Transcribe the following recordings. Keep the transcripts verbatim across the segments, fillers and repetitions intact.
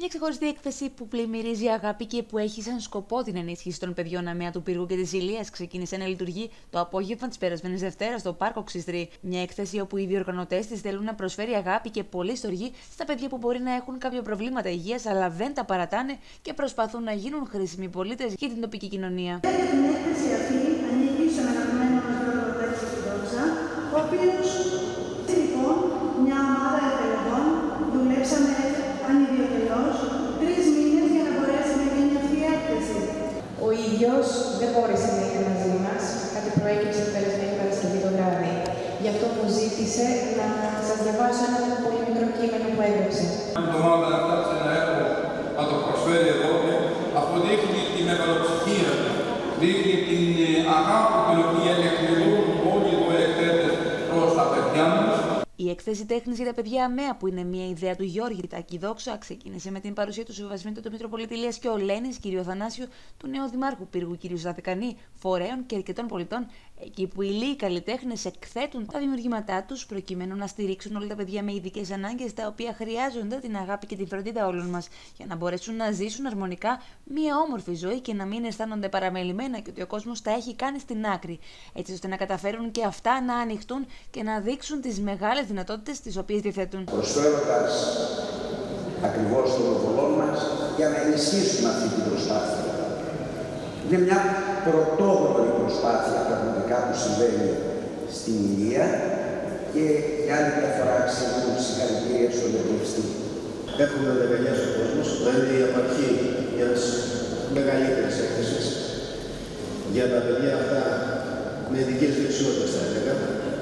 Μια ξεχωριστή έκθεση που πλημμυρίζει αγάπη και που έχει σαν σκοπό την ενίσχυση των παιδιών Αμαία του Πύργου και της Ηλίας ξεκίνησε να λειτουργεί το απόγευμα της περασμένης Δευτέρας στο Πάρκο Ξιστρή. Μια έκθεση όπου οι διοργανωτές της θέλουν να προσφέρει αγάπη και πολλή στοργή στα παιδιά που μπορεί να έχουν κάποια προβλήματα υγείας αλλά δεν τα παρατάνε και προσπαθούν να γίνουν χρήσιμοι πολίτες για την τοπική κοινωνία. Την έκθεση αυτή ανήκει στον αγαπημένο μας διοργανωτή τη Δόξα, ο οποίος λοιπόν μια ομάδα εθελοντών δουλέψαμε ανιδιοτελώς τρεις μήνες για να μπορέσει να γίνει αυτή η έκθεση. Ο ίδιος δεν μπόρεσε να είναι μαζί μας, κάτι προέκυψε την περασμένη Παρασκευή το βράδυ. Γι' αυτό μου ζήτησε να σας διαβάσω ένα πολύ μικρό κείμενο που έγραψε. Αν το μάλλον να φτάσει ένα έργο να το προσφέρει εδώ, αποδείχνει τη μεγαλοψυχία, δείχνει την αγάπη την οποία εκδηλώνουν όλοι οι δωρεκτέτες προς τα παιδιά μας. Η έκθεση τέχνης για τα παιδιά Αμαία, που είναι μια ιδέα του Γιώργη Τάκη Δόξα, ξεκίνησε με την παρουσία του Σεβασμίτου του Μητροπολίτη Ηλίας και Ολένης, κ. Θανάσιου, του νέου Δημάρχου Πύργου κ. Ζαθεκανή, φορέων και αρκετών πολιτών, εκεί που οι λίγοι καλλιτέχνες εκθέτουν τα δημιουργήματά τους προκειμένου να στηρίξουν όλα τα παιδιά με ειδικές ανάγκες, τα οποία χρειάζονται την αγάπη και τη φροντίδα όλων μας, για να μπορέσουν να ζήσουν αρμονικά μια όμορφη ζωή και να μην αισθάνονται παραμελημένα και ότι ο κόσμος τα έχει κάνει στην άκρη, έτσι ώστε να καταφέρουν και αυτά να ανοιχτούν και να δείξουν τις μεγάλες δυνατότητες τις οποίες διαθέτουν. Προσφέροντας ακριβώς τον οβολό μας για να ενισχύσουμε αυτή την προσπάθεια. Είναι μια πρωτόγνωρη προσπάθεια πραγματικά που συμβαίνει στην Ηλία και για άλλη μια φορά ξεκινούν συγχαρητήρια στον εμπνευστή. Έχουμε αγκαλιάσει ο κόσμος, θα είναι η απαρχή μιας μεγαλύτερης έκθεσης για τα παιδιά αυτά με ειδικές δεξιότητες, θα έλεγα,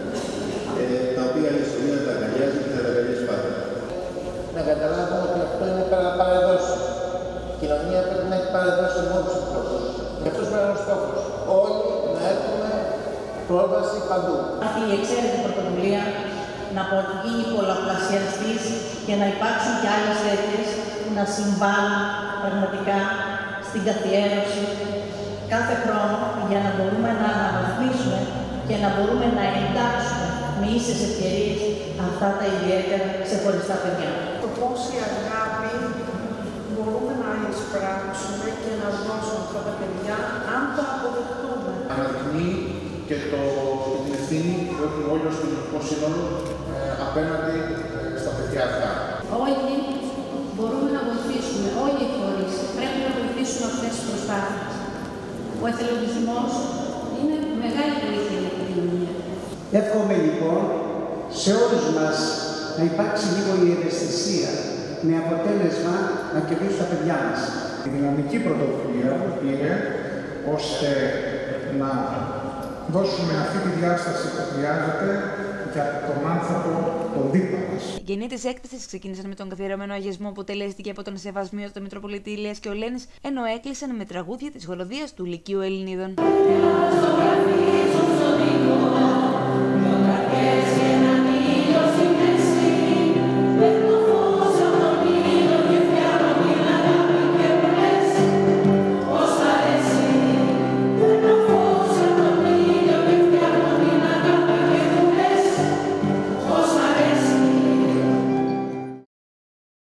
τα οποία η ιστορία τα αγκαλιάζει και θα τα αγκαλιάζει πάντα. Να καταλάβουμε ότι αυτό είναι παραδόση. Η κοινωνία πρέπει να έχει παραδώσει μόνος του κόσμου. Και αυτός πρέπει να είναι ο στόχος. Όλοι να έχουμε πρόσβαση παντού. Αυτή η εξαίρετη πρωτοβουλία να γίνει πολλαπλασιαστής και να υπάρξουν και άλλες τέτοιες που να συμβάλλουν πραγματικά στην καθιέρωση κάθε χρόνο για να μπορούμε να αναβαθμίσουμε και να μπορούμε να εντάξουμε με ίσες ευκαιρίες αυτά τα ιδιαίτερα ξεχωριστά παιδιά. Το πόση αγάπη μπορούμε να εισπράξουμε και να δώσουμε αυτά τα παιδιά αν το αποδεχτούμε. Αναδεικνύει και το, την ευθύνη που έχουμε όλοι ως κοινωνικό σύνολο ε, απέναντι ε, στα παιδιά αυτά. Όλοι μπορούμε να βοηθήσουμε, όλοι οι φορείς πρέπει να βοηθήσουμε αυτές τις προσπάθειες. Ο εθελοντισμός είναι μεγάλη βοήθεια για την κοινωνία. Εύχομαι λοιπόν σε όλους μας να υπάρξει λίγο η ευαισθησία με αποτέλεσμα να κερδίσουν τα παιδιά μας. Η δυναμική πρωτοβουλία είναι ώστε να δώσουμε αυτή τη διάσταση που χρειάζεται για τον άνθρωπο τον δίπλα μας. Οι γενναίες της έκθεσης ξεκίνησαν με τον καθιερωμένο αγιασμό που τελέστηκε από τον Σεβασμίο του Μητροπολίτη Ηλίας και Ολένης, ενώ έκλεισαν με τραγούδια της χοροδίας του Λυκείου Ελληνίδων.